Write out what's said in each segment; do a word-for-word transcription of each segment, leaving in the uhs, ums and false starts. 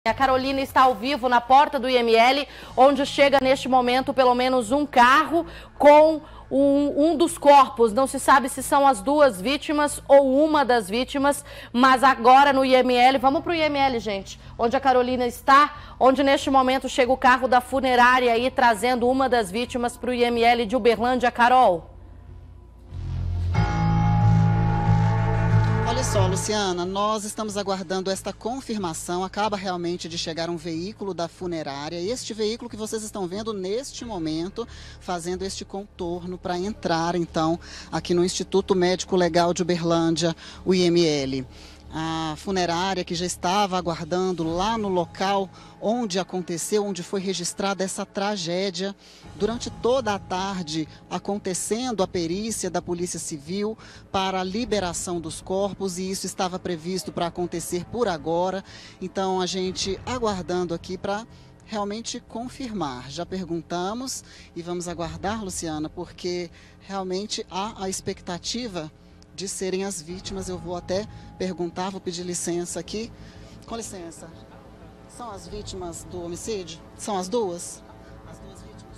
A Carolina está ao vivo na porta do I M L, onde chega neste momento pelo menos um carro com um, um dos corpos. Não se sabe se são as duas vítimas ou uma das vítimas, mas agora no I M L, vamos para o I M L, gente, onde a Carolina está, onde neste momento chega o carro da funerária aí trazendo uma das vítimas para o I M L de Uberlândia. Carol. Olha só, Luciana, nós estamos aguardando esta confirmação. Acaba realmente de chegar um veículo da funerária. Este veículo que vocês estão vendo neste momento, fazendo este contorno para entrar, então, aqui no Instituto Médico Legal de Uberlândia, o I M L. A funerária que já estava aguardando lá no local onde aconteceu, onde foi registrada essa tragédia, durante toda a tarde acontecendo a perícia da Polícia Civil para a liberação dos corpos, e isso estava previsto para acontecer por agora. Então a gente aguardando aqui para realmente confirmar. Já perguntamos e vamos aguardar, Luciana, porque realmente há a expectativa de serem as vítimas. Eu vou até perguntar, vou pedir licença aqui. Com licença. São as vítimas do homicídio? São as duas? As duas vítimas.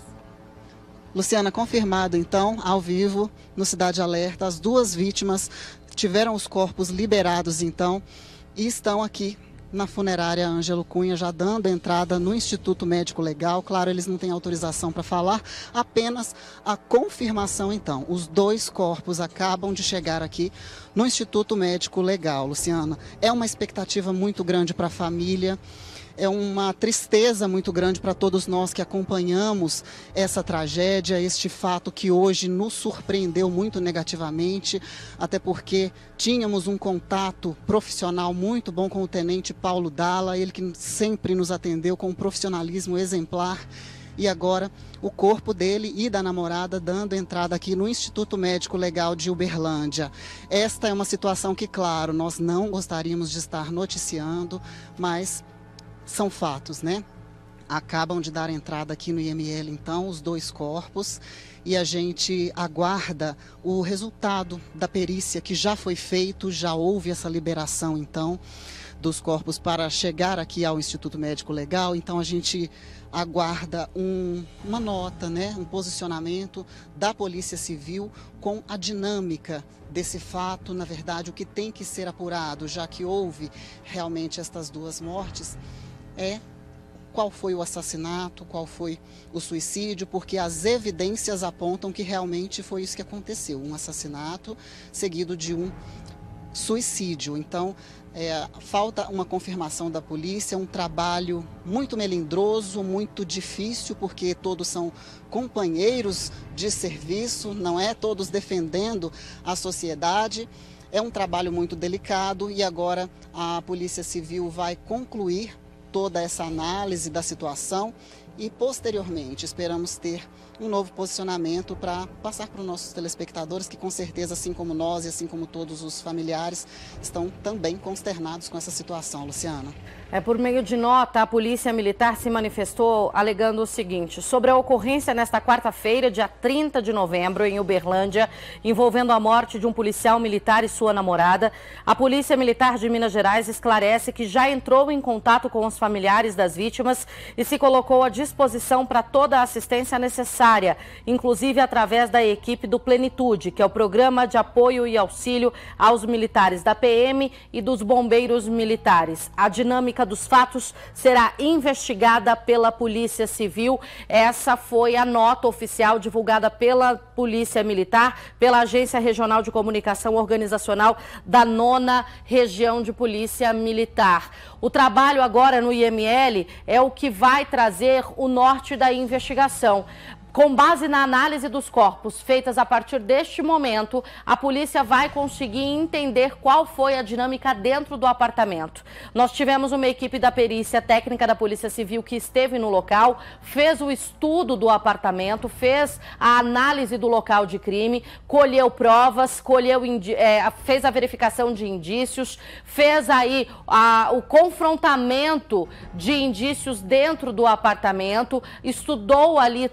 Luciana, confirmado então, ao vivo, no Cidade Alerta, as duas vítimas tiveram os corpos liberados então e estão aqui na funerária Ângelo Cunha, já dando entrada no Instituto Médico Legal. Claro, eles não têm autorização para falar, apenas a confirmação então. Os dois corpos acabam de chegar aqui no Instituto Médico Legal. Luciana, é uma expectativa muito grande para a família. É uma tristeza muito grande para todos nós que acompanhamos essa tragédia, este fato que hoje nos surpreendeu muito negativamente, até porque tínhamos um contato profissional muito bom com o tenente Paulo Dalla, ele que sempre nos atendeu com um profissionalismo exemplar. E agora o corpo dele e da namorada dando entrada aqui no Instituto Médico Legal de Uberlândia. Esta é uma situação que, claro, nós não gostaríamos de estar noticiando, mas são fatos, né? Acabam de dar entrada aqui no I M L, então, os dois corpos, e a gente aguarda o resultado da perícia que já foi feito, já houve essa liberação, então, dos corpos para chegar aqui ao Instituto Médico Legal. Então, a gente aguarda um, uma nota, né? Um posicionamento da Polícia Civil com a dinâmica desse fato, na verdade, o que tem que ser apurado, já que houve realmente estas duas mortes, é qual foi o assassinato, qual foi o suicídio, porque as evidências apontam que realmente foi isso que aconteceu, um assassinato seguido de um suicídio. Então, é, falta uma confirmação da polícia, um trabalho muito melindroso, muito difícil, porque todos são companheiros de serviço, não é? Todos defendendo a sociedade. É um trabalho muito delicado e agora a Polícia Civil vai concluir toda essa análise da situação e, posteriormente, esperamos ter um novo posicionamento para passar para os nossos telespectadores, que com certeza, assim como nós e assim como todos os familiares, estão também consternados com essa situação, Luciana. É, por meio de nota, a Polícia Militar se manifestou alegando o seguinte: sobre a ocorrência nesta quarta-feira, dia trinta de novembro, em Uberlândia, envolvendo a morte de um policial militar e sua namorada, a Polícia Militar de Minas Gerais esclarece que já entrou em contato com os familiares das vítimas e se colocou à disposição para toda a assistência necessária, inclusive através da equipe do Plenitude, que é o Programa de Apoio e Auxílio aos Militares da P M e dos Bombeiros Militares. A dinâmica dos fatos será investigada pela Polícia Civil. Essa foi a nota oficial divulgada pela Polícia Militar, pela Agência Regional de Comunicação Organizacional da nona Região de Polícia Militar. O trabalho agora no I M L é o que vai trazer o norte da investigação. Com base na análise dos corpos feitas a partir deste momento, a polícia vai conseguir entender qual foi a dinâmica dentro do apartamento. Nós tivemos uma equipe da perícia técnica da Polícia Civil que esteve no local, fez o estudo do apartamento, fez a análise do local de crime, colheu provas, colheu, é, fez a verificação de indícios, fez aí a, o confrontamento de indícios dentro do apartamento, estudou ali todo o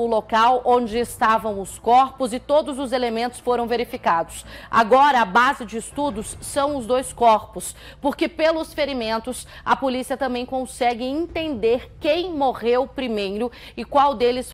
no local onde estavam os corpos e todos os elementos foram verificados. Agora, a base de estudos são os dois corpos, porque pelos ferimentos, a polícia também consegue entender quem morreu primeiro e qual deles